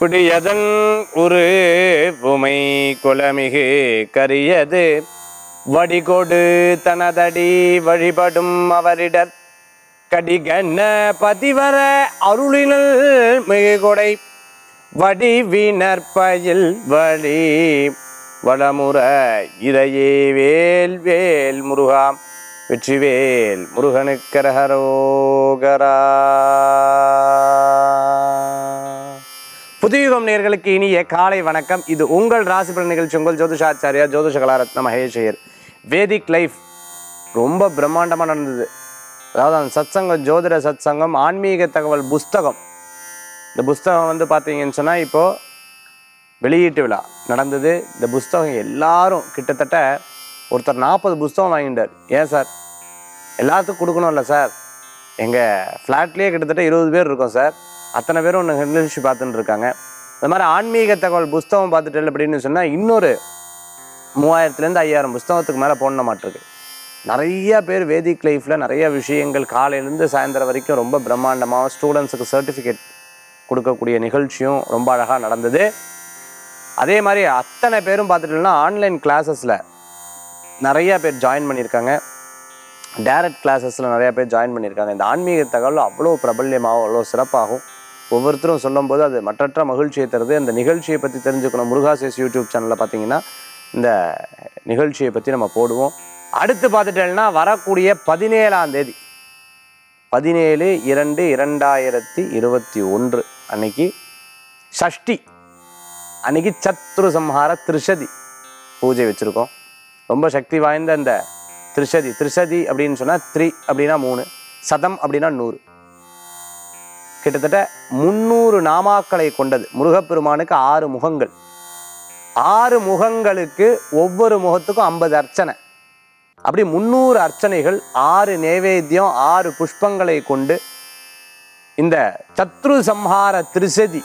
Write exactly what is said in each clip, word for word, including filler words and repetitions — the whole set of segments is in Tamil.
குடியதன் ஒரு உமை குலமிகு கரியது வடிகொடு தனதடி வழிபடும் அவரிடர் கடிகண்ண பதிவர அருளினல் மிகு கொடை வடிவினற்பயில் வழி வளமுற இறையே வேல் வேல் முருகா வெற்றிவேல் முருகனுக்கரகரோகரா. புதியுகம் நேயர்களுக்கு இனிய காலை வணக்கம். இது உங்கள் ராசி பலன் நிகழ்ச்சி. உங்கள் ஜோதிஷாச்சாரியா ஜோதிஷ கலாரத்ன மகேஷையர். வேதிக் லைஃப் ரொம்ப பிரம்மாண்டமாக நடந்தது. அதாவது அந்த சத்சங்கம், ஜோதிட சத்சங்கம், ஆன்மீக தகவல் புஸ்தகம். இந்த புஸ்தகம் வந்து பார்த்தீங்கன்னு சொன்னால் இப்போது வெளியீட்டு விழா நடந்தது. இந்த புஸ்தகம் எல்லாரும் கிட்டத்தட்ட ஒருத்தர் நாற்பது புஸ்தகம் வாங்கிட்டார். ஏன் சார், எல்லாத்துக்கும் கொடுக்கணும்ல சார்? எங்கள் ஃப்ளாட்லேயே கிட்டத்தட்ட இருபது பேர் இருக்கோம் சார். அத்தனை பேரும் ஒன்று நிகழ்ச்சி பார்த்துட்டு இருக்காங்க. இந்த மாதிரி ஆன்மீக தகவல் புஸ்தகம் பார்த்துட்டு அப்படின்னு சொன்னால் இன்னொரு மூவாயிரத்துலேருந்து ஐயாயிரம் புஸ்தகத்துக்கு மேலே போன மாட்டிருக்கு. நிறைய பேர் வேதிக் லைஃப்பில் நிறைய விஷயங்கள் காலையிலேருந்து சாயந்தரம் வரைக்கும் ரொம்ப பிரம்மாண்டமாக ஸ்டூடெண்ட்ஸுக்கு சர்டிஃபிகேட் கொடுக்கக்கூடிய நிகழ்ச்சியும் ரொம்ப அழகாக நடந்தது. அதே மாதிரி அத்தனை பேரும் பார்த்துட்டோம்னா ஆன்லைன் கிளாஸஸில் நிறையா பேர் ஜாயின் பண்ணியிருக்காங்க. டைரக்ட் கிளாஸஸில் நிறையா பேர் ஜாயின் பண்ணியிருக்காங்க. இந்த ஆன்மீக தகவல் அவ்வளோ பிரபல்யமாகவும் அவ்வளோ சிறப்பாகும். ஒவ்வொருத்தரும் சொல்லும்போது அது மற்றற்ற மகிழ்ச்சியை தருது. அந்த நிகழ்ச்சியை பற்றி தெரிஞ்சுக்கணும். முருகாசேஸ் யூடியூப் சேனலில் பார்த்தீங்கன்னா இந்த நிகழ்ச்சியை பற்றி நம்ம போடுவோம். அடுத்து பார்த்துட்டேன்னா வரக்கூடிய பதினேழாம் தேதி பதினேழு இரண்டு இரண்டாயிரத்தி இருபத்தி ஒன்று அன்னைக்கு சஷ்டி அன்னைக்கு சத்ரு சம்ஹார திரிஷதி பூஜை வச்சுருக்கோம். ரொம்ப சக்தி வாய்ந்த அந்த திரிஷதி திரிஷதி அப்படின்னு சொன்னால் த்ரீ அப்படின்னா மூணு, சதம் அப்படின்னா நூறு, கிட்டத்தட்ட முந்நூறு நாமாக்களை கொண்டது. முருகப்பெருமானுக்கு ஆறு முகங்கள். ஆறு முகங்களுக்கு ஒவ்வொரு முகத்துக்கும் ஐம்பது அர்ச்சனை, அப்படி முந்நூறு அர்ச்சனைகள், ஆறு நைவேத்தியம், ஆறு புஷ்பங்களை கொண்டு இந்த சத்ரு சம்ஹார திரிஷதி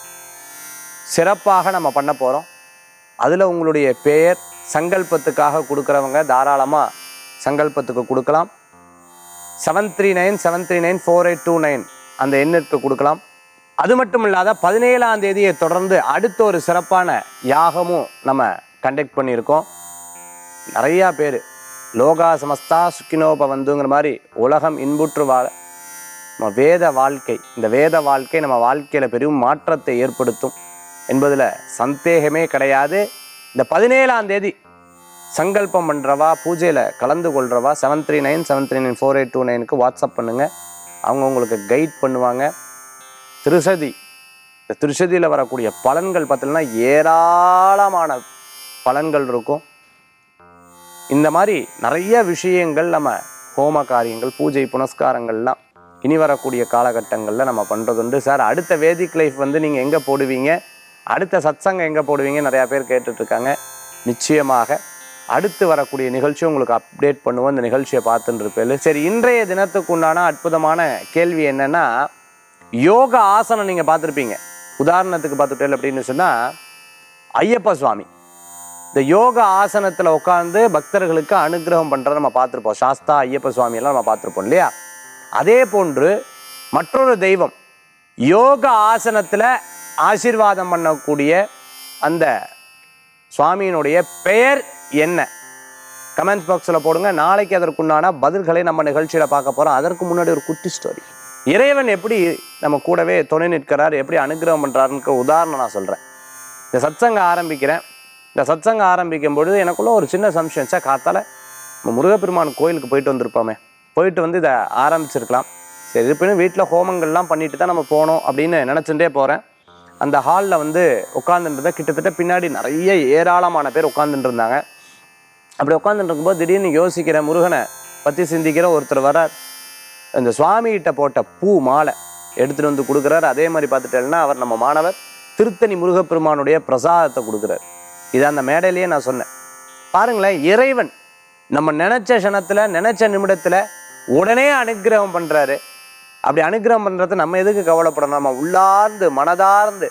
சிறப்பாக நம்ம பண்ண போகிறோம். அதில் உங்களுடைய பெயர் சங்கல்பத்துக்காக கொடுக்குறவங்க தாராளமாக சங்கல்பத்துக்கு கொடுக்கலாம். Seven three nine seven three nine four eight two nine அந்த எண்ணிற்கு கொடுக்கலாம். அது மட்டும் இல்லாத பதினேழாம் தேதியை தொடர்ந்து அடுத்த ஒரு சிறப்பான யாகமும் நம்ம கண்டக்ட் பண்ணியிருக்கோம். நிறையா பேர் லோகா சமஸ்தா சுக்கினோபவந்துங்கிற மாதிரி உலகம் இன்புற்று வாழ நம்ம வேத வாழ்க்கை, இந்த வேத வாழ்க்கை நம்ம வாழ்க்கையில் பெரும் மாற்றத்தை ஏற்படுத்தும் என்பதில் சந்தேகமே கிடையாது. இந்த பதினேழாம் தேதி சங்கல்பம் பண்ணுறவா, பூஜையில் கலந்து கொள்கிறவா seven three nine seven three nine four eight two நைனுக்கு வாட்ஸ்அப் பண்ணுங்கள். அவங்க உங்களுக்கு கைட் பண்ணுவாங்க. திருஷதி, இந்த திருஷதியில் வரக்கூடிய பலன்கள் பார்த்தீங்கன்னா ஏராளமான பலன்கள் இருக்கும். இந்த மாதிரி நிறைய விஷயங்கள் நம்ம ஹோம காரியங்கள், பூஜை புனஸ்காரங்கள்லாம் இனி வரக்கூடிய காலகட்டங்களில் நம்ம பண்ணுறதுண்டு. சார் அடுத்த வேதிக் லைஃப் வந்து நீங்கள் எங்கே போடுவீங்க, அடுத்த சத்சங்கம் எங்கே போடுவீங்க நிறையா பேர் கேட்டுட்ருக்காங்க. நிச்சயமாக அடுத்து வரக்கூடிய நிகழ்ச்சி உங்களுக்கு அப்டேட் பண்ணுவோம். இந்த நிகழ்ச்சியை பார்த்துட்டு இருப்பேன். சரி, இன்றைய தினத்துக்கு உண்டான அற்புதமான கேள்வி என்னென்னா, யோக ஆசனம் நீங்கள் பார்த்துருப்பீங்க. உதாரணத்துக்கு பார்த்துட்டேன் அப்படின்னு சொன்னால் ஐயப்ப சுவாமி இந்த யோக ஆசனத்தில் உட்காந்து பக்தர்களுக்கு அனுகிரகம் பண்ணுறதை நம்ம பார்த்துருப்போம். சாஸ்தா ஐயப்ப சுவாமியெல்லாம் நம்ம பார்த்துருப்போம் இல்லையா? அதே போன்று மற்றொரு தெய்வம் யோக ஆசனத்தில் ஆசீர்வாதம் பண்ணக்கூடிய அந்த சுவாமியினுடைய பெயர் என்ன? கமெண்ட்ஸ் பாக்ஸில் போடுங்க. நாளைக்கு அதற்குண்டான பதில்களை நம்ம நிகழ்ச்சியில் பார்க்க போகிறோம். அதற்கு முன்னாடி ஒரு குட்டி ஸ்டோரி. இறைவன் எப்படி நம்ம கூடவே துணை நிற்கிறார், எப்படி அனுகிரகம் பண்ணுறாருன்னு உதாரணம் நான் சொல்கிறேன். இந்த சத்சங்கம் ஆரம்பிக்கிறேன். இந்த சத்சங்கம் ஆரம்பிக்கும் பொழுது எனக்குள்ள ஒரு சின்ன சம்சயம். சார் காத்தால் நம்ம முருகப்பெருமான் கோயிலுக்கு போயிட்டு வந்திருப்போமே, போயிட்டு வந்து இதை ஆரம்பிச்சிருக்கலாம். சரி, இருப்பினும் வீட்டில் ஹோமங்கள்லாம் பண்ணிட்டு தான் நம்ம போனோம் அப்படின்னு நினச்சிட்டே போகிறேன். அந்த ஹாலில் வந்து உட்காந்துட்டு கிட்டத்தட்ட பின்னாடி நிறைய ஏராளமான பேர் உட்காந்துட்டு இருந்தாங்க. அப்படி உட்காந்துட்டு இருக்கும்போது திடீர்னு யோசிக்கிற, முருகனை பற்றி சிந்திக்கிற ஒருத்தர் வரார். அந்த சுவாமிகிட்ட போட்ட பூ மாலை எடுத்துகிட்டு வந்து கொடுக்குறாரு. அதே மாதிரி பார்த்துட்டேன்னா அவர் நம்ம மாணவர் திருத்தணி முருகப்பெருமானுடைய பிரசாதத்தை கொடுக்குறாரு. இதை அந்த மேடையிலேயே நான் சொன்னேன். பாருங்களேன், இறைவன் நம்ம நினச்ச க்ஷணத்தில் நினச்ச நிமிடத்தில் உடனே அனுகிரகம் பண்ணுறாரு. அப்படி அனுகிரகம் பண்ணுறது நம்ம எதுக்கு கவலைப்படணும்? நம்ம உள்ளார்ந்து மனதார்ந்து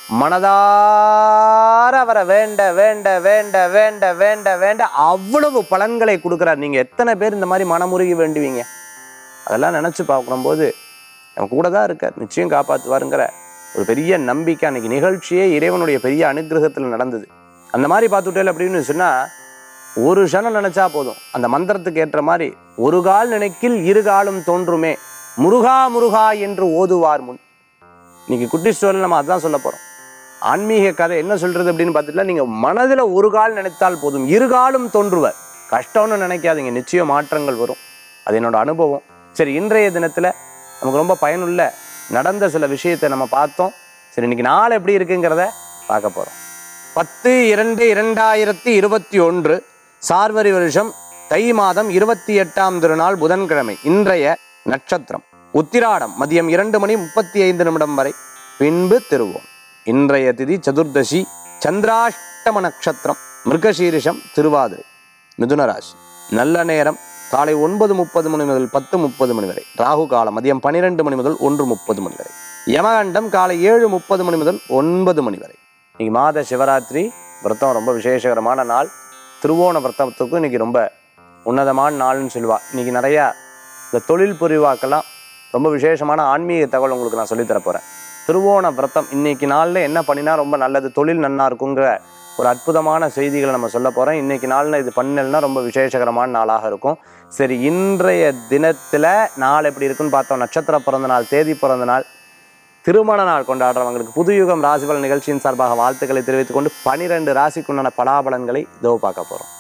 மனதார அவரை வேண்ட வேண்ட வேண்ட வேண்ட வேண்ட வேண்ட அவ்வளவு பலன்களை கொடுக்குறார். நீங்கள் எத்தனை பேர் இந்த மாதிரி மனமுருகி வேண்டுவீங்க? அதெல்லாம் நினச்சி பார்க்கும்போது நம்ம கூட தான் இருக்கார், நிச்சயம் காப்பாற்றுவாருங்கிற ஒரு பெரிய நம்பிக்கை. அன்னைக்கு நிகழ்ச்சியே இறைவனுடைய பெரிய அனுகிரகத்தில் நடந்தது. அந்த மாதிரி பார்த்துட்டேன் அப்படின்னு சொன்னால் ஒரு க்ஷணம் நினைச்சா போதும், அந்த மந்திரத்துக்கு ஏற்ற மாதிரி ஒரு கால் நினைக்கில் இரு காலும் தோன்றுமே முருகா முருகா என்று ஓதுவார் முன். இன்னைக்கு குட்டி ஸ்டோரியில் நம்ம அதான் சொல்ல போகிறோம். ஆன்மீக கதை என்ன சொல்றது அப்படின்னு பார்த்துட்டா, நீங்கள் மனதில் ஒரு கால் நினைத்தால் போதும் இரு காலும் தோன்றுவர். கஷ்டம்னு நினைக்காதீங்க, நிச்சயம் மாற்றங்கள் வரும். அது என்னோட அனுபவம். சரி, இன்றைய தினத்தில் நமக்கு ரொம்ப பயனுள்ள நடந்த சில விஷயத்தை நம்ம பார்த்தோம். சரி, இன்னைக்கு நாள் எப்படி இருக்குங்கிறத பார்க்க போகிறோம். பத்து இரண்டு இரண்டாயிரத்தி இருபத்தி ஒன்று சார்வரி வருஷம் தை மாதம் இருபத்தி எட்டாம் திருநாள் புதன்கிழமை. இன்றைய நட்சத்திரம் உத்திராடம், மதியம் இரண்டு மணி முப்பத்தி ஐந்து நிமிடம் வரை, பின்பு திருவோணம். இன்றைய திதி சதுர்தசி, சந்திராஷ்டம நட்சத்திரம், மிருகசீரிஷம், திருவாதிரை, மிதுன ராசி. நல்ல நேரம் காலை ஒன்பது முப்பது மணி முதல் பத்து முப்பது மணி வரை. ராகு காலம் மதியம் பன்னிரெண்டு மணி முதல் ஒன்று முப்பது மணி வரை. யமகண்டம் காலை ஏழு முப்பது மணி முதல் ஒன்பது மணி வரை. இன்னைக்கு மாத சிவராத்திரி விரதம், ரொம்ப விசேஷகரமான நாள். திருவோண விரதத்துக்கும் இன்னைக்கு ரொம்ப உன்னதமான நாள்னு சொல்லுவாள். இன்னைக்கு நிறையா இந்த தொழில் புரிவாக்கெல்லாம் ரொம்ப விசேஷமான ஆன்மீக தகவல் உங்களுக்கு நான் சொல்லித்தர போகிறேன். திருவோண விரதம் இன்னைக்கு நாளில் என்ன பண்ணினா ரொம்ப நல்லது, தொழில் நன்னா இருக்குங்கிற ஒரு அற்புதமான செய்திகளை நம்ம சொல்ல போகிறோம். இன்றைக்கி நாளில் இது பண்ணலைன்னா ரொம்ப விசேஷகரமான நாளாக இருக்கும். சரி, இன்றைய தினத்தில் நாள் எப்படி இருக்குன்னு பார்த்தோம். நட்சத்திர பிறந்த நாள், தேதி பிறந்த நாள், திருமண நாள் கொண்டாடுறவங்களுக்கு புதுயுகம் ராசிபலன் நிகழ்ச்சியின் சார்பாக வாழ்த்துக்களை தெரிவித்துக் கொண்டு பனிரெண்டு ராசிக்குண்டான பலாபலன்களை இதோ பார்க்க போகிறோம்.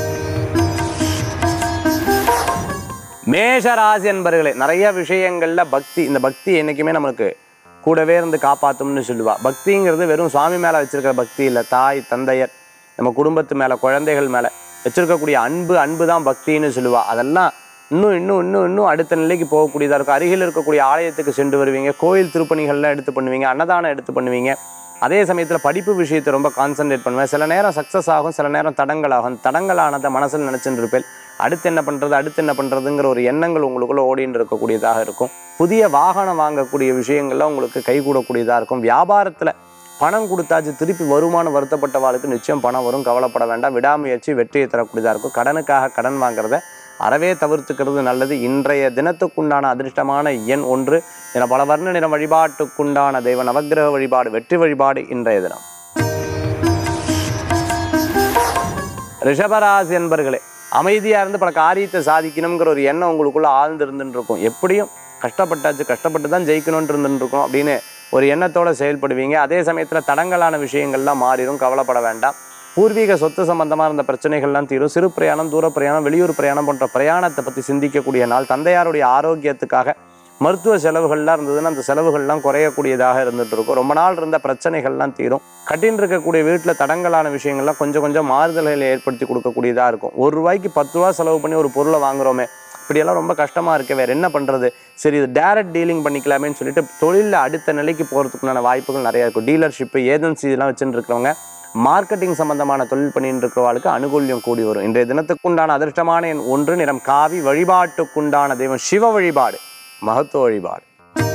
மேஷ ராசி என்பர்களே, நிறைய விஷயங்களில் பக்தி, இந்த பக்தி என்றைக்குமே நம்மளுக்கு கூடவே இருந்து காப்பாற்றும்னு சொல்லுவா. பக்திங்கிறது வெறும் சுவாமி மேலே வச்சிருக்கிற பக்தி இல்லை. தாய் தந்தையர், நம்ம குடும்பத்து மேலே, குழந்தைகள் மேலே வச்சிருக்கக்கூடிய அன்பு அன்பு தான் பக்தின்னு சொல்லுவா. அதெல்லாம் இன்னும் இன்னும் இன்னும் இன்னும் அடுத்த நிலைக்கு போகக்கூடியதாக இருக்கும். அருகில் இருக்கக்கூடிய ஆலயத்துக்கு சென்று வருவீங்க, கோயில் திருப்பணிகள்லாம் எடுத்து பண்ணுவீங்க, அன்னதானம் எடுத்து பண்ணுவீங்க. அதே சமயத்தில் படிப்பு விஷயத்தை ரொம்ப கான்சன்ட்ரேட் பண்ணுவேன். சில நேரம் சக்ஸஸ் ஆகும், சில நேரம் தடங்கள் ஆகும். தடங்களானதை மனசில் நினச்சிட்டு இருப்பேன். அடுத்து என்ன பண்ணுறது அடுத்து என்ன பண்ணுறதுங்கிற ஒரு எண்ணங்கள் உங்களுக்குள்ளே ஓடின்னு இருக்கக்கூடியதாக இருக்கும். புதிய வாகனம் வாங்கக்கூடிய விஷயங்கள்லாம் உங்களுக்கு கைகூடக்கூடியதாக இருக்கும். வியாபாரத்தில் பணம் கொடுத்தாச்சு திருப்பி வருமானம் வருத்தப்பட்ட வாழ்க்கை நிச்சயம் பணம் வரும், கவலைப்பட வேண்டாம். விடாமுயற்சி வெற்றியை தரக்கூடியதாக இருக்கும். கடனுக்காக கடன் வாங்குறத அறவே தவிர்த்துக்கிறது நல்லது. இன்றைய தினத்துக்குண்டான அதிர்ஷ்டமான எண் ஒன்று. என பல வர்ண நிறம் வழிபாட்டுக்குண்டான தெய்வ நவக்கிரக வழிபாடு, வெற்றி வழிபாடு இன்றைய தினம். ரிஷபராசி என்பர்களே, அமைதியாக இருந்து பல காரியத்தை சாதிக்கணுங்கிற ஒரு எண்ணம் உங்களுக்குள்ள ஆழ்ந்து இருந்துட்டு இருக்கும். எப்படியும் கஷ்டப்பட்டாச்சு, கஷ்டப்பட்டு தான் ஜெயிக்கணும்னு இருந்துட்டு இருக்கோம் அப்படின்னு ஒரு எண்ணத்தோடு செயல்படுவீங்க. அதே சமயத்தில் தடங்கலான விஷயங்கள்லாம் மாறிடும், கவலைப்பட வேண்டாம். பூர்வீக சொத்து சம்பந்தமாக இருந்த பிரச்சனைகள்லாம் தீரும். சிறு பிரயாணம், தூர பிரயாணம், வெளியூர் பிரயாணம் போன்ற பிரயாணத்தை பற்றி சிந்திக்கக்கூடிய நாள். தந்தையாருடைய ஆரோக்கியத்துக்காக மருத்துவ செலவுகள்லாம் இருந்ததுன்னா அந்த செலவுகள்லாம் குறையக்கூடியதாக இருந்துகிட்டு இருக்கும். ரொம்ப நாள் இருந்த பிரச்சனைகள்லாம் தீரும். கட்டின்னு இருக்கக்கூடிய வீட்டில் தடங்கலான விஷயங்கள்லாம் கொஞ்சம் கொஞ்சம் மாறுதல்களை ஏற்படுத்தி கொடுக்கக்கூடியதாக இருக்கும். ஒரு ரூபாய்க்கு பத்து ரூபா செலவு பண்ணி ஒரு பொருளை வாங்குகிறோமே, இப்படியெல்லாம் ரொம்ப கஷ்டமாக இருக்குது, வேறு என்ன பண்ணுறது, சரி இது டேரக்ட் டீலிங் பண்ணிக்கலாமேன்னு சொல்லிட்டு தொழிலில் அடுத்த நிலைக்கு போகிறதுக்குண்டான வாய்ப்புகள் நிறையா இருக்கும். டீலர்ஷிப்பு, ஏஜென்சி இதெல்லாம் வச்சுட்டு இருக்கிறவங்க, மார்க்கெட்டிங் சம்பந்தமான தொழில் பண்ணிட்டு இருக்கிறவர்களுக்கு அனுகூல்யம் கூடி வரும். இன்றைய தினத்துக்குண்டான அதிர்ஷ்டமான எண் ஒன்று. நிறம் காவி. வழிபாட்டுக்குண்டான தெய்வம் சிவ வழிபாடு, மகத்துவ வழிபாடு.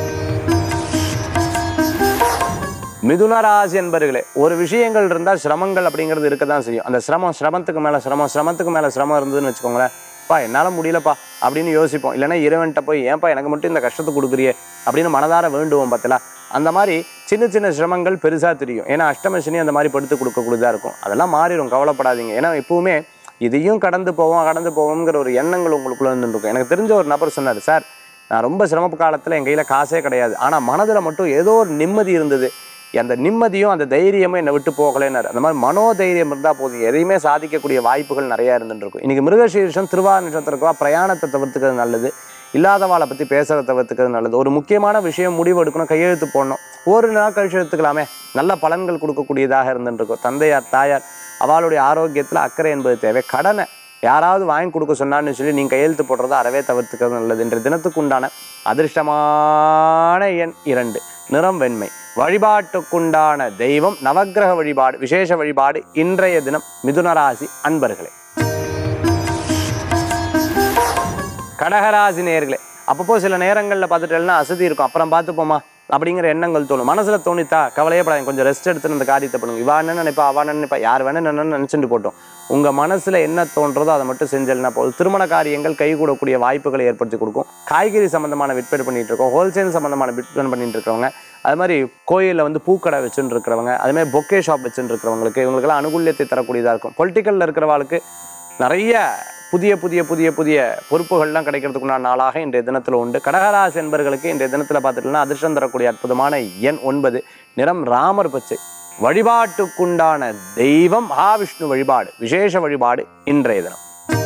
மிதுன ராசி என்பர்களே, ஒரு விஷயங்கள் இருந்தால் சிரமங்கள் அப்படிங்கிறது இருக்க தான் செய்யும். அந்த சிரமம் சிரமத்துக்கு மேலே சிரமம் சிரமத்துக்கு மேலே சிரமம் இருந்ததுன்னு வச்சுக்கோங்களேன், பா என்னால் முடியலப்பா அப்படின்னு யோசிப்போம். இல்லைன்னா இறைவன்கிட்ட போய் ஏன்ப்பா எனக்கு மட்டும் இந்த கஷ்டத்தை கொடுக்குறியே அப்படின்னு மனதார வேண்டுவோம். பார்த்தல, அந்த மாதிரி சின்ன சின்ன சிரமங்கள் பெருசாக தெரியும். ஏன்னா அஷ்டமசனி அந்த மாதிரி படுத்து கொடுக்கக்கூடியதாக இருக்கும். அதெல்லாம் மாறிடும், கவலைப்படாதீங்க. ஏன்னா எப்பவுமே இதையும் கடந்து போவோம் கடந்து போவோங்கிற ஒரு எண்ணங்கள் உங்களுக்குள்ள இருந்துருக்கும். எனக்கு தெரிஞ்ச ஒரு நபர் சொன்னார், சார் நான் ரொம்ப சிரமப்பு காலத்தில் என் கையில் காசே கிடையாது, ஆனால் மனதில் மட்டும் ஏதோ ஒரு நிம்மதி இருந்தது, அந்த நிம்மதியும் அந்த தைரியமும் என்னை விட்டு போகலைன்னாரு. அந்த மாதிரி மனோதைரியம் இருந்தால் போதும், எதையுமே சாதிக்கக்கூடிய வாய்ப்புகள் நிறையா இருந்துருக்கும். இன்றைக்கி மிருகசீரிஷம், திருவாதிரை நட்சத்திரத்துவா பிரயாணத்தை தவிர்த்துக்கிறது நல்லது. இல்லாதவாளை பற்றி பேசுகிறத தவிர்த்துக்கிறது நல்லது. ஒரு முக்கியமான விஷயம் முடிவு எடுக்கணும், கையெழுத்து போடணும், ஒரு நாள் கழிச்சு எடுத்துக்கலாமே, நல்ல பலன்கள் கொடுக்கக்கூடியதாக இருந்துருக்கும். தந்தையார் தாயார் அவளுடைய ஆரோக்கியத்தில் அக்கறை என்பது தேவை. கடனை யாராவது வாங்கி கொடுக்க சொன்னான்னு சொல்லி நீங்கள் கையெழுத்து போடுறத அறவே தவிர்த்துக்கிறது நல்லது. இன்றைய தினத்துக்கு உண்டான அதிர்ஷ்டமான எண் இரண்டு. நிறம் வெண்மை. வழிபாட்டுக்குண்டான தெய்வம் நவக்கிரக வழிபாடு, விசேஷ வழிபாடு இன்றைய தினம். மிதுனராசி அன்பர்களே. கடகராசி நேயர்களே, அப்பப்போ சில நேரங்களில் பார்த்துட்டேன்னா அசதி இருக்கும், அப்புறம் பார்த்துப்போமா அப்படிங்கிற எண்ணங்கள் தோணும். மனசில் தோணித்தா கவலையே படாது, கொஞ்சம் ரெஸ்ட் எடுத்துன்னு அந்த காரியத்தை பண்ணுங்க. இவா என்ன நினைப்பா, அவா என்ன நினைப்பா, யார் வேணா என்ன நினச்சிட்டு போட்டோம். உங்கள் மனசில் என்ன தோன்றதோ அதை மட்டும் செஞ்சல்னா போதும். திருமண காரியங்கள் கைகூடக்கூடிய வாய்ப்புகளை ஏற்படுத்தி கொடுக்கும். காய்கறி சம்மந்தமான விற்பனை பண்ணிட்டு இருக்கோம், ஹோல்சேல் சம்மந்தமான விற்பனை பண்ணிட்டு இருக்கிறவங்க, அது மாதிரி கோயிலில் வந்து பூக்கடை வச்சுட்டு இருக்கிறவங்க, அதுமாதிரி பொக்கே ஷாப் வச்சுட்டு இருக்கிறவங்களுக்கு இவங்களுக்கெல்லாம் அனுகூல்யத்தை தரக்கூடியதாக இருக்கும். பொலிட்டிக்கலில் இருக்கிறவங்களுக்கு நிறைய புதிய புதிய புதிய புதிய பொறுப்புகள்லாம் கிடைக்கிறதுக்குண்டான நாளாக இன்றைய தினத்தில் உண்டு. கடகராசி என்பர்களுக்கு இன்றைய தினத்தில் பார்த்துட்டோம்னா அதிர்ஷ்டம் தரக்கூடிய அற்புதமான எண் ஒன்பது, நிறம் ராமர் பச்சை. வழிபாட்டுக்குண்டான தெய்வம் மகாவிஷ்ணு வழிபாடு, விசேஷ வழிபாடு இன்றைய தினம்.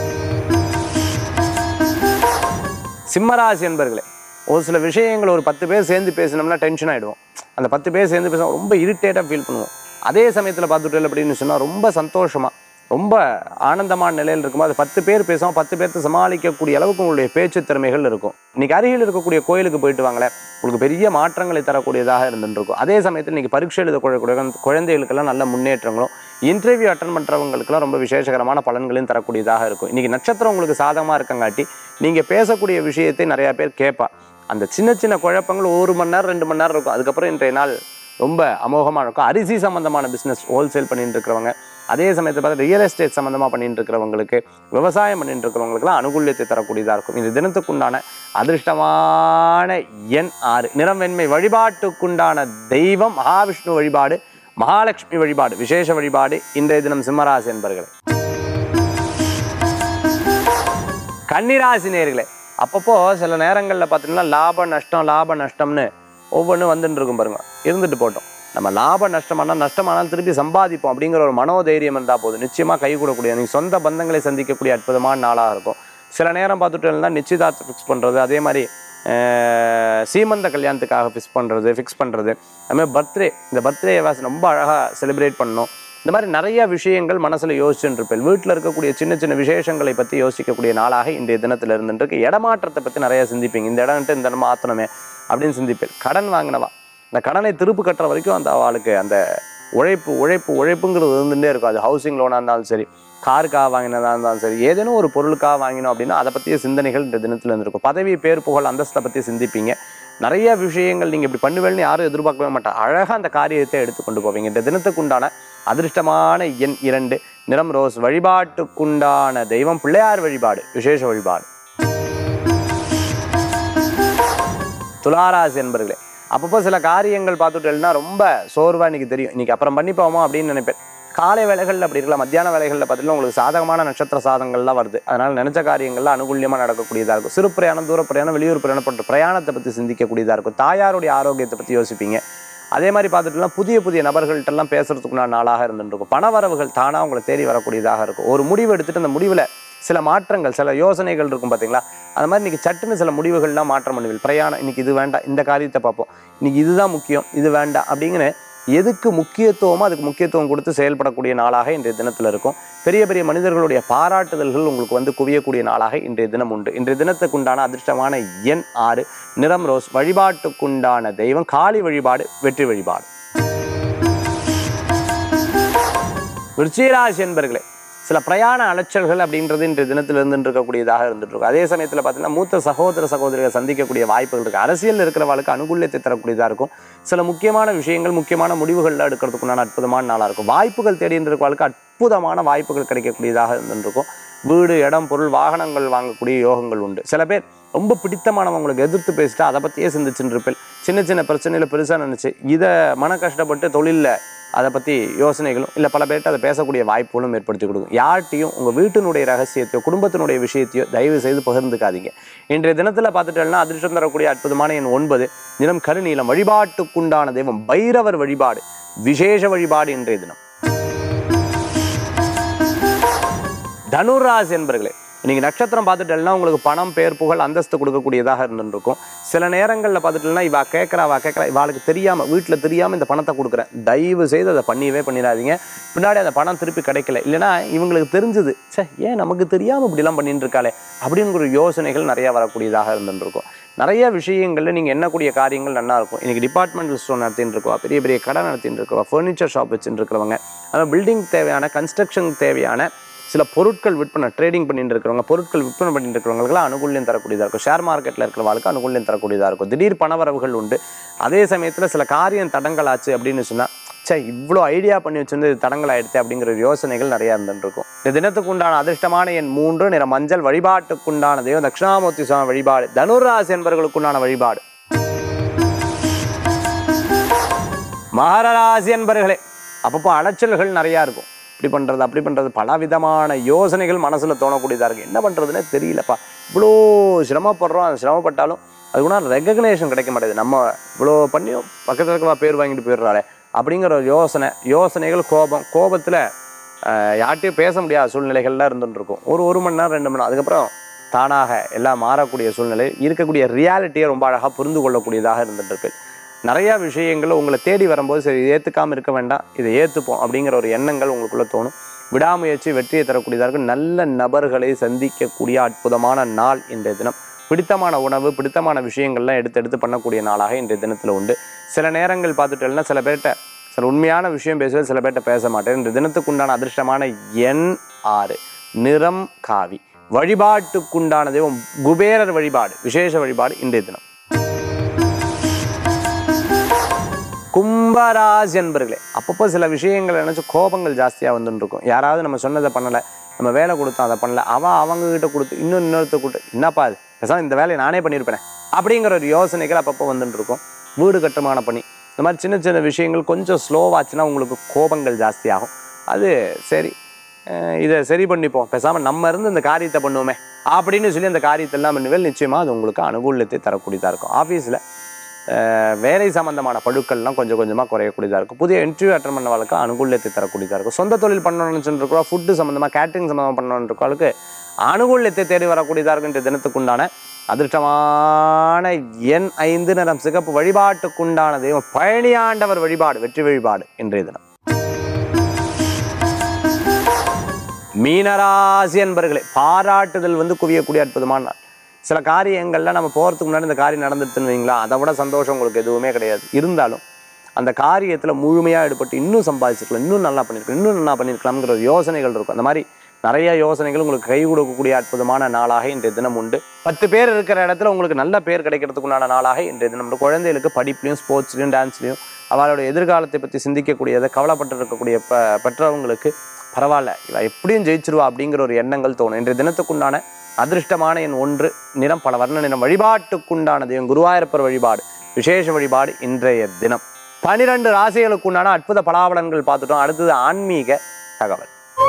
சிம்மராசி என்பர்களே, ஒரு சில விஷயங்கள் ஒரு பத்து பேர் சேர்ந்து பேசினோம்னா டென்ஷன் ஆகிடுவோம். அந்த பத்து பேர் சேர்ந்து பேச ரொம்ப இரிட்டேட்டாக ஃபீல் பண்ணுவோம். அதே சமயத்தில் பார்த்துட்டு அப்படின்னு சொன்னால் ரொம்ப சந்தோஷமாக ரொம்ப ஆனந்தமான நிலையில் இருக்கும்போது அது பத்து பேர் பேசுவோம், பத்து பேர்த்து சமாளிக்கக்கூடிய அளவுக்கு உங்களுடைய பேச்சு திறமைகள் இருக்கும். இன்றைக்கி அருகில் இருக்கக்கூடிய கோயிலுக்கு போயிட்டு வாங்களேன், உங்களுக்கு பெரிய மாற்றங்களை தரக்கூடியதாக இருந்துருக்கும். அதே சமயத்தில் இன்றைக்கி பரீட்சை எழுத குழந்தைகளுக்கெல்லாம் நல்ல முன்னேற்றங்களும், இன்டர்வியூ அட்டன் பண்ணுறவங்களுக்கெல்லாம் ரொம்ப விசேஷகரமான பலன்களையும் தரக்கூடியதாக இருக்கும். இன்றைக்கி நட்சத்திரம் உங்களுக்கு சாதகமாக இருக்கங்காட்டி நீங்கள் பேசக்கூடிய விஷயத்தை நிறையா பேர் கேட்பா. அந்த சின்ன சின்ன குழப்பங்கள் ஒரு மணி நேரம் ரெண்டு மணி நேரம் இருக்கும். அதுக்கப்புறம் இன்றைய நாள் ரொம்ப அமோகமாக இருக்கும். அரிசி சம்மந்தமான பிஸ்னஸ் ஹோல்சேல் பண்ணிட்டு இருக்கிறவங்க, அதே சமயத்தில் பார்த்தா ரியல் எஸ்டேட் சம்மந்தமாக பண்ணிட்டு இருக்கிறவங்களுக்கு, விவசாயம் பண்ணிட்டு இருக்கிறவங்களுக்குலாம் அனுகூல்யத்தை தரக்கூடியதாக இருக்கும். இந்த தினத்துக்குண்டான அதிர்ஷ்டமான எண் ஆறு, நிறம் வெண்மை. வழிபாட்டுக்குண்டான தெய்வம் மகாவிஷ்ணு வழிபாடு, மகாலட்சுமி வழிபாடு, விசேஷ வழிபாடு இன்றைய தினம் சிம்மராசி என்பர்களே. கன்னிராசி நேயர்களே, அப்பப்போ சில நேரங்களில் பார்த்தீங்கன்னா லாப நஷ்டம் லாப நஷ்டம்னு ஒவ்வொன்றும் வந்துட்டு இருக்கும் பாருங்க. இருந்துட்டு போட்டோம், நம்ம லாப நஷ்டமானால் நஷ்டமானால் திருப்பி சம்பாதிப்போம் அப்படிங்கிற ஒரு மனோதைரியம் இருந்தால் போதும், நிச்சயமாக கைகூடக்கூடிய நீங்கள் சொந்த பந்தங்களை சந்திக்கக்கூடிய அற்புதமான நாளாக இருக்கும். சில நேரம் பார்த்துட்டு இருந்தால் நிச்சயதார்த்தம் ஃபிக்ஸ் பண்ணுறது, அதே மாதிரி சீமந்த கல்யாணத்துக்காக ஃபிக்ஸ் பண்ணுறது ஃபிக்ஸ் பண்ணுறது அதுமாதிரி பர்த்டே, இந்த பர்த்டே வாஸ் ரொம்ப அழகாக செலிப்ரேட் பண்ணணும். இந்த மாதிரி நிறைய விஷயங்கள் மனசில் யோசிச்சுட்டு இருப்பேன். வீட்டில் இருக்கக்கூடிய சின்ன சின்ன விசேஷங்களை பற்றி யோசிக்கக்கூடிய நாளாக இன்றைய தினத்தில் இருந்துருக்கு. இடமாற்றத்தை பற்றி நிறையா சிந்திப்பீங்க. இந்த இடம்ட்டு இந்த இடம் மாற்றணுமே அப்படின்னு சிந்திப்பேன். கடன் வாங்கினவா அந்த கடனை திருப்பு கட்டுற வரைக்கும் அந்த அவளுக்கு அந்த உழைப்பு உழைப்பு உழைப்புங்கிறது இருந்துகிட்டே இருக்கும். அது ஹவுசிங் லோனாக இருந்தாலும் சரி, காருக்காக வாங்கினதாக இருந்தாலும் சரி, ஏதேனும் ஒரு பொருளுக்காக வாங்கினோம் அப்படின்னா அதை பற்றிய சிந்தனைகள் இந்த தினத்தில் இருந்திருக்கும். பதவி பேர் புகழ் அந்தஸ்தை பற்றி சிந்திப்பீங்க. நிறைய விஷயங்கள் நீங்கள் இப்படி பண்ணுவேன்னு யாரும் எதிர்பார்க்கவே மாட்டாங்க. அழகாக அந்த காரியத்தை எடுத்துக்கொண்டு போவீங்க. இந்த தினத்துக்குண்டான அதிர்ஷ்டமான எண் இரண்டு, நிறம் ரோஸ். வழிபாட்டுக்குண்டான தெய்வம் பிள்ளையார் வழிபாடு, விசேஷ வழிபாடு. துளாராசி என்பர்களே, அப்பப்போ சில காரியங்கள் பார்த்துட்டேன்னா ரொம்ப சோர்வாக இன்றைக்கி தெரியும், இன்றைக்கி அப்புறம் பண்ணிப்போமா அப்படின்னு நினைப்பேன். காலை வேலைகளில் அப்படி இருக்கலாம், மத்தியான வேலைகளில் பார்த்தீங்கன்னா உங்களுக்கு சாதகமான நட்சத்திர சாதங்கள்லாம் வருது. அதனால் நினச்ச காரியங்கள்லாம் அனுகூல்யமாக நடக்கக்கூடியதாக இருக்கும். சிறு பிரயாணம், தூர பிரயாணம், வெளியூர் பிரயாணம் போன்ற பிரயாணத்தை பற்றி சிந்திக்கக்கூடியதாக இருக்கும். தாயாருடைய ஆரோக்கியத்தை பற்றி யோசிப்பீங்க. அதே மாதிரி பார்த்துட்டுனா புதிய புதிய நபர்கள்ட்டெல்லாம் பேசுறதுக்குள்ள நாளாக இருந்துருக்கும். பண வரவுகள் தானாக உங்களை தேடி வரக்கூடியதாக இருக்கும். ஒரு முடிவு எடுத்துகிட்டு அந்த முடிவில் சில மாற்றங்கள், சில யோசனைகள் இருக்கும் பார்த்தீங்களா, அது மாதிரி இன்றைக்கி சட்டுன்னு சில முடிவுகள்லாம் மாற்றம் பண்ணுவீங்க. பிரயாணம் இன்றைக்கி இது வேண்டாம், இந்த காரியத்தை பார்ப்போம், இன்றைக்கி இதுதான் முக்கியம், இது வேண்டாம் அப்படிங்கிற எதுக்கு முக்கியத்துவமோ அதுக்கு முக்கியத்துவம் கொடுத்து செயல்படக்கூடிய நாளாக இன்றைய தினத்தில் இருக்கும். பெரிய பெரிய மனிதர்களுடைய பாராட்டுதல்கள் உங்களுக்கு வந்து குவியக்கூடிய நாளாக இன்றைய தினம் உண்டு. இன்றைய தினத்துக்குண்டான அதிர்ஷ்டமான எண் ஆறு, நிறம் ரோஸ். வழிபாட்டுக்குண்டான தெய்வம் காளி வழிபாடு, வெற்றி வழிபாடு. விருச்சிகராசி என்பர்களே, சில பிரயாண அலைச்சல்கள் அப்படின்றது இன்றைய தினத்தில் இருந்துட்டு இருக்கக்கூடியதாக இருந்துட்டு இருக்கும். அதே சமயத்தில் பார்த்தீங்கன்னா மூத்த சகோதர சகோதரிகள் சந்திக்கக்கூடிய வாய்ப்புகள் இருக்குது. அரசியல் இருக்கிறவர்களுக்கு அனுகூல்யத்தை தரக்கூடியதாக இருக்கும். சில முக்கியமான விஷயங்கள், முக்கியமான முடிவுகளில் எடுக்கிறதுக்குண்டான அற்புதமான நாளாக இருக்கும். வாய்ப்புகள் தேடி இருக்கிறவர்களுக்கு அற்புதமான வாய்ப்புகள் கிடைக்கக்கூடியதாக இருந்துருக்கும். வீடு, இடம், பொருள், வாகனங்கள் வாங்கக்கூடிய யோகங்கள் உண்டு. சில பேர் ரொம்ப பிடித்தமானவங்களுக்கு எதிர்த்து பேசிட்டு அதை பற்றியே சிந்திச்சுட்டு இருப்பேன். சின்ன சின்ன பிரச்சனையில் பெருசாக நினச்சி இதை மன கஷ்டப்பட்டு தொழிலில் அதை பற்றி யோசனைகளும் இல்லை பல பேர்கிட்ட அதை பேசக்கூடிய வாய்ப்புகளும் ஏற்படுத்தி கொடுக்கும். யார்கிட்டையும் உங்கள் வீட்டினுடைய ரகசியத்தையோ குடும்பத்தினுடைய விஷயத்தையோ தயவு செய்து பகிர்ந்துக்காதீங்க. இன்றைய தினத்தில் பார்த்துட்டோம்னா அதிர்ஷ்டம் தரக்கூடிய அற்புதமான எண் ஒன்பது, நிறம் கருநீலம். வழிபாட்டுக்குண்டான தெய்வம் பைரவர் வழிபாடு, விசேஷ வழிபாடு இன்றைய தினம். தனுராசி என்பர்களே, நீங்கள் நட்சத்திரம் பார்த்துட்டேன்னா உங்களுக்கு பணம், பேர், புகழ், அந்தஸ்து கொடுக்கக்கூடியதாக இருந்துருக்கும். சில நேரங்களில் பார்த்துட்டேன்னா இவா கேட்குறா அவள் கேட்குறா இவாளுக்கு தெரியாமல், வீட்டில் தெரியாமல் இந்த பணத்தை கொடுக்குறேன், தயவு செய்து அதை பண்ணியவே பண்ணிடாதீங்க. பின்னாடி அந்த பணம் திருப்பி கிடைக்கல, இல்லைனா இவங்களுக்கு தெரிஞ்சுது, சே ஏன் நமக்கு தெரியாமல் இப்படிலாம் பண்ணிட்டு இருக்காளே அப்படிங்கிற யோசனைகள் நிறையா வரக்கூடியதாக இருந்துருக்கும். நிறைய விஷயங்களில் நீங்கள் எண்ணக்கூடிய காரியங்கள் நல்லா இருக்கும். இன்றைக்கி டிபார்ட்மெண்டல் ஸ்டோர் நடத்தின்னு இருக்கவா, பெரிய பெரிய கடை நடத்தின்னு இருக்கவா, ஃபர்னிச்சர் ஷாப் வச்சுட்டு இருக்கிறவங்க, அதாவது பில்டிங் தேவையான, கன்ஸ்ட்ரக்ஷன் தேவையான சில பொருட்கள் விற்பனை ட்ரேடிங் பண்ணிட்டு இருக்கிறவங்க, பொருட்கள் விற்பனை பண்ணிட்டு இருக்கிறவங்களுக்குலாம் அனுகூல்யம் தரக்கூடியதாக இருக்கும். ஷேர் மார்க்கெட்டில் இருக்கிறவங்களுக்கு அனுகூல்யம் தரக்கூடியதாக இருக்கும். திடீர் பணவரவுகள் உண்டு. அதே சமயத்தில் சில காரியம் தடங்கள் ஆச்சு அப்படின்னு சொன்னால், சே இவ்வளோ ஐடியா பண்ணி வச்சிருந்து இது தடங்கள் ஆயிடுச்சு அப்படிங்கிற யோசனைகள் நிறையா இருந்துருக்கும். இந்த தினத்துக்கு உண்டான அதிர்ஷ்டமான எண் மூன்று, நிற மஞ்சள். வழிபாட்டுக்குண்டான தெய்வம் தட்சிணாமூர்த்தி சுவாமி வழிபாடு. தனுராசி என்பவர்களுக்குண்டான வழிபாடு. மகர ராசி என்பவர்களே, அப்பப்போ அலைச்சல்கள் நிறையா இருக்கும். இப்படி பண்ணுறது அப்படி பண்ணுறது பலவிதமான யோசனைகள் மனசில் தோணக்கூடியதாக இருக்குது. என்ன பண்ணுறதுனே தெரியலப்பா, இவ்வளோ சிரமப்படுறோம். அது சிரமப்பட்டாலும் அதுக்குன்னா ரெகக்னேஷன் கிடைக்க மாட்டேது. நம்ம இவ்வளோ பண்ணியும் பக்கத்தில் இருக்கவா பேர் வாங்கிட்டு போயிடுறாளே அப்படிங்கிற ஒரு யோசனை யோசனைகள் கோபம் கோபத்தில் யார்ட்டையும் பேச முடியாத சூழ்நிலைகள்லாம் இருந்துருக்கும். ஒரு ஒரு மணி நேரம் ரெண்டு மணி நேரம் அதுக்கப்புறம் தானாக எல்லாம் மாறக்கூடிய சூழ்நிலை இருக்கக்கூடிய ரியாலிட்டியை ரொம்ப அழகாக புரிந்து கொள்ளக்கூடியதாக இருந்துட்டு நிறையா விஷயங்கள் உங்களை தேடி வரும்போது சரி ஏற்றுக்காமல் இருக்க வேண்டாம், இதை ஏற்றுப்போம் அப்படிங்கிற ஒரு எண்ணங்கள் உங்களுக்குள்ளே தோணும். விடாமுயற்சி வெற்றியை தரக்கூடியதாக இருக்கும். நல்ல நபர்களை சந்திக்கக்கூடிய அற்புதமான நாள் இன்றைய தினம். பிடித்தமான உணவு பிடித்தமான விஷயங்கள்லாம் எடுத்து எடுத்து பண்ணக்கூடிய நாளாக இன்றைய தினத்தில் உண்டு. சில நேரங்கள் பார்த்துட்டேன்னா சில பேர்கிட்ட சில உண்மையான விஷயம் பேசுவது, சில பேர்கிட்ட பேச மாட்டேன். இன்றைய தினத்துக்குண்டான அதிர்ஷ்டமான எண் ஆறு, நிறம் காவி. வழிபாட்டுக்குண்டான தெய்வம் குபேரர் வழிபாடு. விசேஷ வழிபாடு இன்றைய தினம். கும்பராசி என்பர்களே, அப்பப்போ சில விஷயங்கள் நினச்சி கோபங்கள் ஜாஸ்தியாக வந்துட்டு இருக்கும். யாராவது நம்ம சொன்னதை பண்ணலை, நம்ம வேலை கொடுத்தோம் அதை பண்ணலை, அவள் அவங்கக்கிட்ட கொடுத்து இன்னும் இன்னொருத்த கொடுத்து என்னப்பா அது பேசாமல் இந்த வேலையை நானே பண்ணியிருப்பேன் அப்படிங்கிற ஒரு யோசனைகள் அப்பப்போ வந்துட்டு இருக்கும். வீடு கட்டுமான பணி இந்த மாதிரி சின்ன சின்ன விஷயங்கள் கொஞ்சம் ஸ்லோவாச்சுன்னா உங்களுக்கு கோபங்கள் ஜாஸ்தியாகும். அது சரி இதை சரி பண்ணிப்போம், பேசாமல் நம்ம இருந்து இந்த காரியத்தை பண்ணுவோமே அப்படின்னு சொல்லி அந்த காரியத்தை எல்லாம் பண்ணுவேல் நிச்சயமாக அது உங்களுக்கு அனுகூலத்தை தரக்கூடியதாக இருக்கும். ஆஃபீஸில் வேலை சம்பந்தமான பழுக்கள்லாம் கொஞ்சம் கொஞ்சமாக குறையக்கூடியதாக இருக்கும். புதிய இன்டர்வியூ அட்டன் பண்ணவர்களுக்கு அனுகூலத்தை தரக்கூடியதாக இருக்கும். சொந்த தொழில் பண்ணணும்னு சொல்லிருக்கோம், ஃபுட்டு சம்மந்தமாக கேட்ரிங் சம்மந்தமாக பண்ணணுன்னு இருக்கவங்களுக்கு அனுகூலத்தை தேடி வரக்கூடியதாக இருக்கும். இன்றைய தினத்துக்குண்டான அதிர்ஷ்டமான எண் ஐந்து, நிறம் சிகப்பு. வழிபாட்டுக்குண்டான தெய்வம் பழனியாண்டவர் வழிபாடு. வெற்றி வழிபாடு இன்றைய தினம். மீனராசி என்பர்களே, பாராட்டுதல் வந்து குவியக்கூடிய அற்புதமான நாள். சில காரியங்கள்லாம் நம்ம போகிறதுக்கு முன்னாடி இந்த காரியம் நடந்துட்டுன்னு வைங்களா, அதை விட சந்தோஷம் உங்களுக்கு எதுவுமே கிடையாது. இருந்தாலும் அந்த காரியத்தில் முழுமையாக ஈடுபட்டு இன்னும் சம்பாதிச்சிருக்கலாம், இன்னும் நல்லா பண்ணியிருக்கலாம், இன்னும் நல்லா பண்ணியிருக்கலாம்ங்கிற யோசனைகள் இருக்கும். அந்த மாதிரி நிறைய யோசனைகள் உங்களுக்கு கை கொடுக்கக்கூடிய அற்புதமான நாளாக இன்றைய தினம் உண்டு. பத்து பேர் இருக்கிற இடத்துல உங்களுக்கு நல்ல பேர் கிடைக்கிறதுக்குண்டான நாளாக இன்றைய தினம் உண்டு. குழந்தைகளுக்கு படிப்புலையும் ஸ்போர்ட்ஸ்லையும் டான்ஸ்லையும் அவளோட எதிர்காலத்தை பற்றி சிந்திக்கக்கூடியதை கவலைப்பட்டு இருக்கக்கூடிய ப பெற்றவங்களுக்கு பரவாயில்ல இவ எப்படியும் ஜெயிச்சிருவா அப்படிங்கிற ஒரு எண்ணங்கள் தோணும். இன்றைய தினத்துக்குண்டான அதிர்ஷ்டமான எண் ஒன்று, நிறம் பல வர்ண நிறம். வழிபாட்டுக்குண்டான தெய்வம் குருவாயூரப்பர் வழிபாடு. விசேஷ வழிபாடு இன்றைய தினம். பனிரெண்டு ராசிகளுக்குண்டான அற்புத பலாபலன்கள் பார்த்துட்டோம். அடுத்தது ஆன்மீக தகவல்.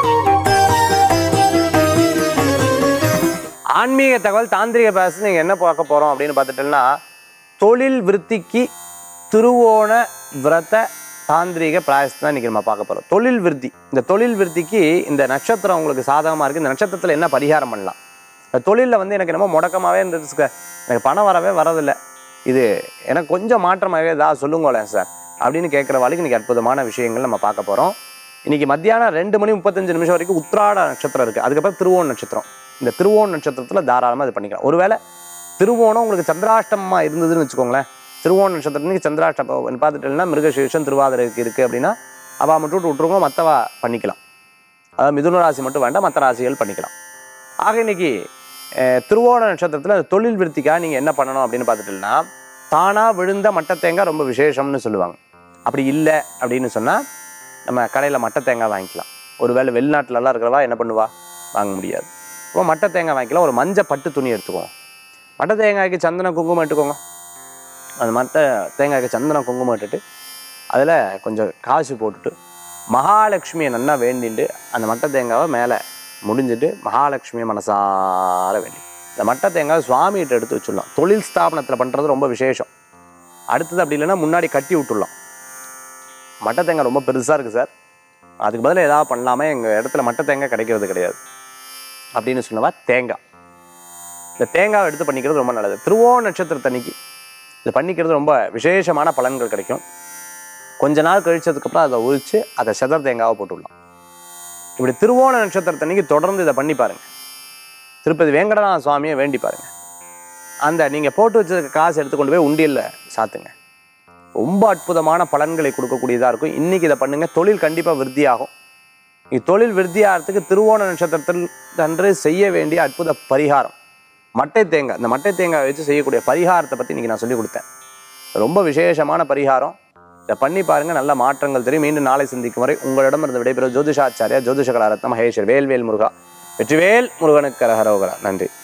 ஆன்மீக தகவல் தாந்திரிக பேச நீங்கள் என்ன பார்க்க போகிறோம் அப்படின்னு பார்த்துட்டோம்னா, தொழில் விருத்திக்கு திருவோண விரத தாந்திரிக பிராயசத்தை தான் இன்றைக்கி நம்ம பார்க்க போகிறோம். தொழில் விருத்தி, இந்த தொழில் விருத்திக்கு இந்த நட்சத்திரம் உங்களுக்கு சாதகமாக இருக்குது. இந்த நட்சத்திரத்தில் என்ன பரிகாரம் பண்ணலாம்? இந்த தொழிலில் வந்து எனக்கு என்னமோ முடக்கமாகவே இருந்துச்சு, எனக்கு பணம் வரவே வரதில்லை, இது எனக்கு கொஞ்சம் மாற்றமாகவே ஏதாவது சொல்லுங்களேன் சார் அப்படின்னு கேட்குற வாழ்க்கை இன்றைக்கி அற்புதமான விஷயங்கள் நம்ம பார்க்க போகிறோம். இன்றைக்கி மத்தியானம் ரெண்டு மணி முப்பத்தஞ்சு நிமிஷம் வரைக்கும் உத்திராட நட்சத்திரம் இருக்குது. அதுக்கப்புறம் திருவோண நட்சத்திரம். இந்த திருவோண நட்சத்திரத்தில் தாராளமாக இது பண்ணிக்கலாம். ஒருவேளை திருவோணம் உங்களுக்கு சந்திராஷ்டமமாக இருந்ததுன்னு வச்சுக்கோங்களேன், திருவோண நட்சத்திரத்துக்கு சந்திராஷ்டமம் பார்த்துட்டேன்னா மிருகசீரிஷம் திருவாதிரைக்கு இருக்குது அப்படின்னா அவள் மட்டும் விட்டு விட்டுருங்க, மற்றவா பண்ணிக்கலாம். அதாவது மிதுன ராசி மட்டும் வேண்டாம், மற்ற ராசிகள் பண்ணிக்கலாம். ஆக இன்னைக்கு திருவோண நட்சத்திரத்தில் தொழில் விருத்திக்காக நீங்கள் என்ன பண்ணணும் அப்படின்னு பார்த்துட்டீங்கன்னா, தானாக விழுந்த மட்டை தேங்காய் ரொம்ப விசேஷம்னு சொல்லுவாங்க. அப்படி இல்லை அப்படின்னு சொன்னால் நம்ம கடையில் மட்டை தேங்காய் வாங்கிக்கலாம். ஒருவேளை வெளிநாட்டிலலாம் இருக்கிறவா என்ன பண்ணுவா, வாங்க முடியாது. இப்போ மட்டை தேங்காய் வாங்கிக்கலாம். ஒரு மஞ்சள் பட்டு துணி எடுத்துக்கோங்க. மட்டை தேங்காய்க்கு சந்தன குங்குமம் எடுத்துக்கோங்க. அந்த மட்டை தேங்காய்க்கு சந்தன குங்குமம் இட்டுட்டு அதில் கொஞ்சம் காசு போட்டுட்டு மகாலட்சுமியை நல்லா வேண்டிட்டு அந்த மட்டை தேங்காவை மேலே முடிஞ்சுட்டு மகாலட்சுமியை மனசார வேண்டி இந்த மட்டை தேங்காவை சுவாமிகிட்ட எடுத்து வச்சுடலாம். தொழில் ஸ்தாபனத்தில் பண்ணுறது ரொம்ப விசேஷம். அடுத்தது அப்படி இல்லைன்னா முன்னாடி கட்டி விட்டுடலாம். மட்டை தேங்காய் ரொம்ப பெருசாக இருக்குது சார், அதுக்கு பதில் ஏதாவது பண்ணலாமே, எங்கள் இடத்துல மட்டை தேங்காய் கிடைக்கிறது கிடையாது அப்படின்னு சொன்னவா தேங்காய், இந்த தேங்காவை எடுத்து பண்ணிக்கிறது ரொம்ப நல்லது. திருவோண நட்சத்திரத்தன்னைக்கு இது பண்ணிக்கிறது ரொம்ப விசேஷமான பலன்கள் கிடைக்கும். கொஞ்ச நாள் கழிச்சதுக்கப்புறம் அதை ஒழிச்சு அதை செதர் தேங்காவை போட்டுடலாம். இப்படி திருவோண நட்சத்திரத்தன்னைக்கு தொடர்ந்து இதை பண்ணி பாருங்கள். திருப்பதி வேங்கடநாத சுவாமியை வேண்டி பாருங்கள். அந்த நீங்கள் போட்டு வச்சதுக்கு காசு எடுத்துக்கொண்டு போய் உண்டியலில் சாத்துங்க. ரொம்ப அற்புதமான பலன்களை கொடுக்கக்கூடியதாக இருக்கும். இன்றைக்கி இதை பண்ணுங்கள், தொழில் கண்டிப்பாக விருத்தியாகும். இத்தொழில் விருத்தியாகிறதுக்கு திருவோண நட்சத்திரத்தில் அன்று செய்ய வேண்டிய அற்புத பரிகாரம் மட்டை தேங்காய். இந்த மட்டை தேங்காய் வச்சு செய்யக்கூடிய பரிகாரத்தை பற்றி இன்றைக்கி நான் சொல்லி கொடுத்தேன். ரொம்ப விசேஷமான பரிகாரம். இதை பண்ணி பாருங்கள், நல்ல மாற்றங்கள் தெரியும். மீண்டும் நாளை சந்திக்கும் வரை உங்களிடமிருந்து விடைபெறும் ஜோதிஷாச்சாரியா ஜோதிஷ கலாரத்ன மகேஸ்வர் வேல்வேல் முருகா. வெற்றிவேல் முருகனுக்கு கரகரோகரா. நன்றி.